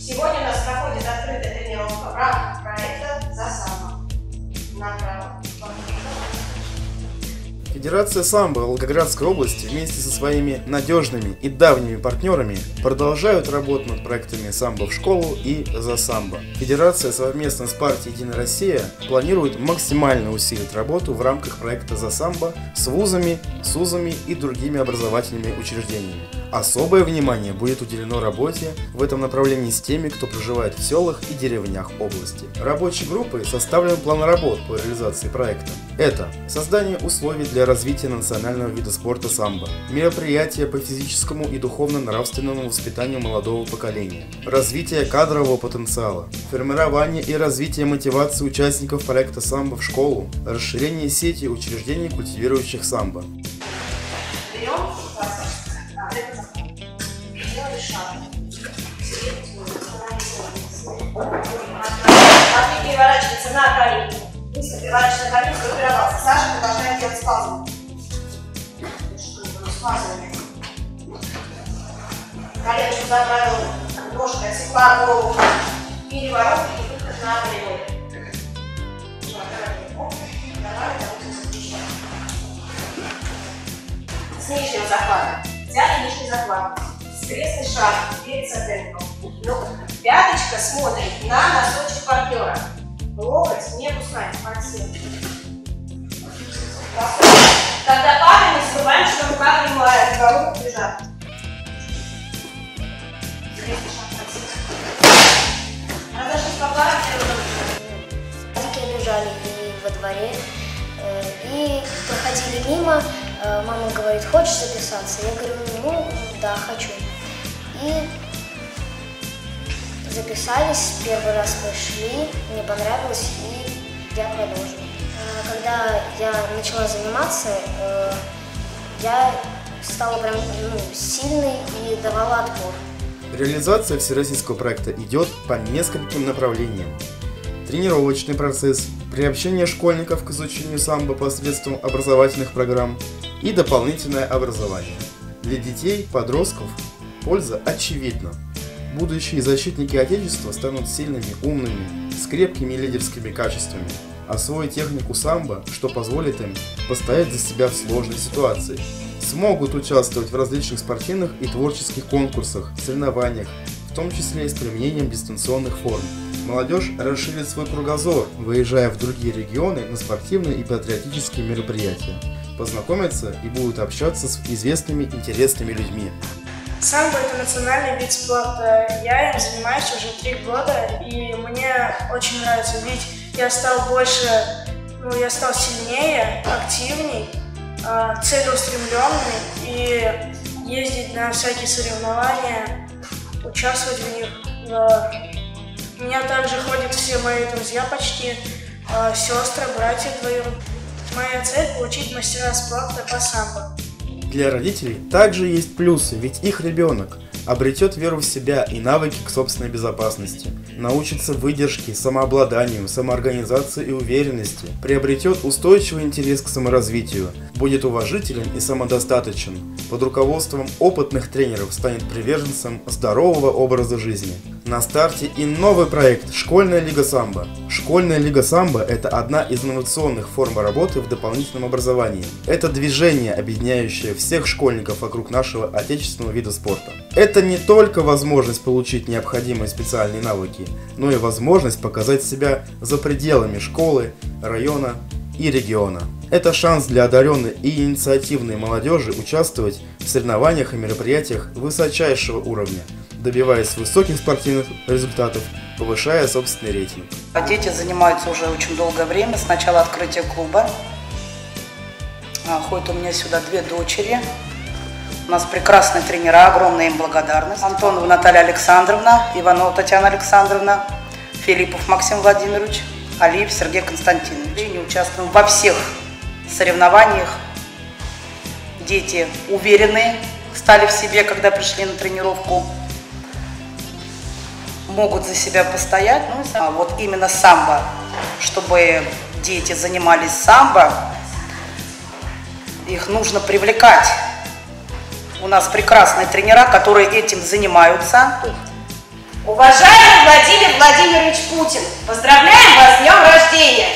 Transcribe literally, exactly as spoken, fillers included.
Сегодня у нас проходит открытая тренировка в рамках проекта «Засамба». Направо. Федерация самбо Волгоградской области вместе со своими надежными и давними партнерами продолжают работу над проектами «Самбо в школу» и «За самбо». Федерация совместно с партией «Единая Россия» планирует максимально усилить работу в рамках проекта «За самбо» с вузами, СУЗами и другими образовательными учреждениями. Особое внимание будет уделено работе в этом направлении с теми, кто проживает в селах и деревнях области. Рабочей группой составлен план работ по реализации проекта. Это создание условий для развития национального вида спорта самбо, мероприятия по физическому и духовно-нравственному воспитанию молодого поколения, развитие кадрового потенциала, формирование и развитие мотивации участников проекта самбо в школу, расширение сети учреждений, культивирующих самбо. Берем, сделали шаг. Матвей переворачивается на колени. Быстро переворачивается на колени, группировался. Саша продолжает делать паузу. Коленочку заправил, ножкой отсекла голову. Переворот и выход на прямой. С нижнего захвата. Взяли нижний захват. Скрестный шаг перед соперником. Ну, пяточка смотрит на носочек партнера. Локоть не опускаем, подсел. Когда падаем, не забываем, что рука прямая, голову прижат. Скрестный шаг, подсел. Разошлись по плану, Дети лежали и во дворе, и проходили мимо. Мама говорит: хочешь записаться? Я говорю: ну да, хочу. И записались, первый раз пошли, мне понравилось, и я продолжила. Когда я начала заниматься, я стала прям ну, сильной и давала отпор. Реализация всероссийского проекта идет по нескольким направлениям. Тренировочный процесс, приобщение школьников к изучению самбо посредством образовательных программ и дополнительное образование. Для детей, подростков польза очевидна. Будущие защитники Отечества станут сильными, умными, с крепкими лидерскими качествами, освоить технику самбо, что позволит им постоять за себя в сложной ситуации. Смогут участвовать в различных спортивных и творческих конкурсах, соревнованиях, в том числе и с применением дистанционных форм. Молодежь расширит свой кругозор, выезжая в другие регионы на спортивные и патриотические мероприятия, познакомятся и будут общаться с известными интересными людьми. Самбо – это национальный вид спорта. Я им занимаюсь уже три года, и мне очень нравится, ведь я стал больше, ну, я стал сильнее, активней, целеустремленный, и ездить на всякие соревнования, участвовать в них. У меня также ходят все мои друзья почти, сестры, братья двоюродные. Моя цель – получить мастера спорта по самбо. Для родителей также есть плюсы, ведь их ребенок обретет веру в себя и навыки к собственной безопасности, научится выдержке, самообладанию, самоорганизации и уверенности, приобретет устойчивый интерес к саморазвитию, будет уважителен и самодостаточен, под руководством опытных тренеров станет приверженцем здорового образа жизни. На старте и новый проект «Школьная лига самбо». Школьная лига самбо – это одна из инновационных форм работы в дополнительном образовании. Это движение, объединяющее всех школьников вокруг нашего отечественного вида спорта. Это не только возможность получить необходимые специальные навыки, но и возможность показать себя за пределами школы, района и региона. Это шанс для одаренной и инициативной молодежи участвовать в соревнованиях и мероприятиях высочайшего уровня, добиваясь высоких спортивных результатов, повышая собственный рейтинг. Дети занимаются уже очень долгое время, с начала открытия клуба. Ходят у меня сюда две дочери. У нас прекрасные тренера, огромная им благодарность. Антонова Наталья Александровна, Иванова Татьяна Александровна, Филиппов Максим Владимирович, Алиев Сергей Константинович. Мы участвуем во всех соревнованиях. Дети уверенные стали в себе, когда пришли на тренировку. Могут за себя постоять. Ну, а вот именно самбо, чтобы дети занимались самбо, их нужно привлекать. У нас прекрасные тренера, которые этим занимаются. Уважаемый Владимир Владимирович Путин, поздравляем вас с днем рождения!